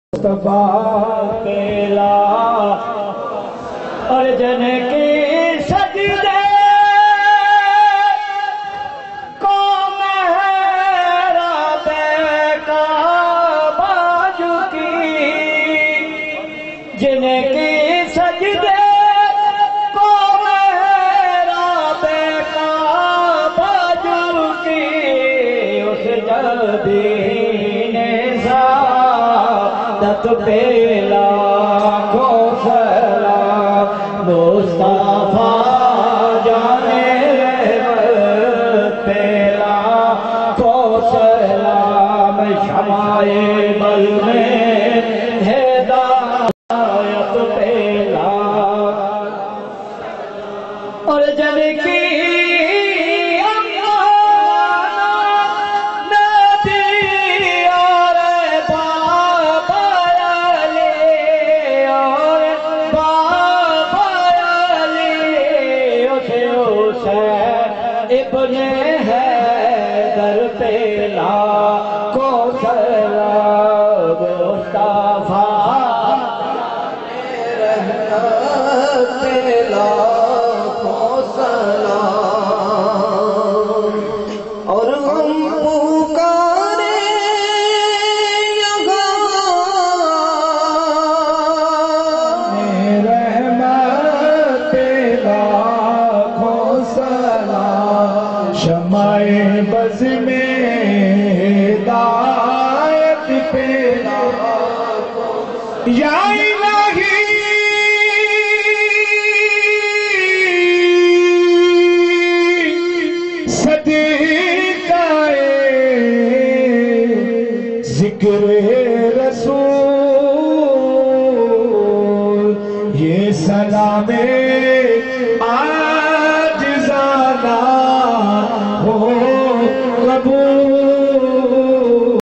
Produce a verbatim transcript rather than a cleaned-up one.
مصطفیٰ پیلا اور جن کی سجدے کو محراب کعبہ جھکی، جن کی سجدے کو محراب کعبہ جھکی، اس جبین سعادت پہ لاکھوں سلام مصطفیٰ جانے رحمت پہ لاکھوں سلام، شمع بل میں ہدایت پہ لاکھ اور جن کی ابن حیدر پہ لاکھوں سلام، مصطفیٰ رحمت پہ لاکھوں سلام، اور ہم پکارے یہاں رحمت پہ لاکھوں سلام، شمع بز میں ہدایت پہ یا الہی صدیقہ ذکر رسول، یہ سلام عاجزانہ ہو قبول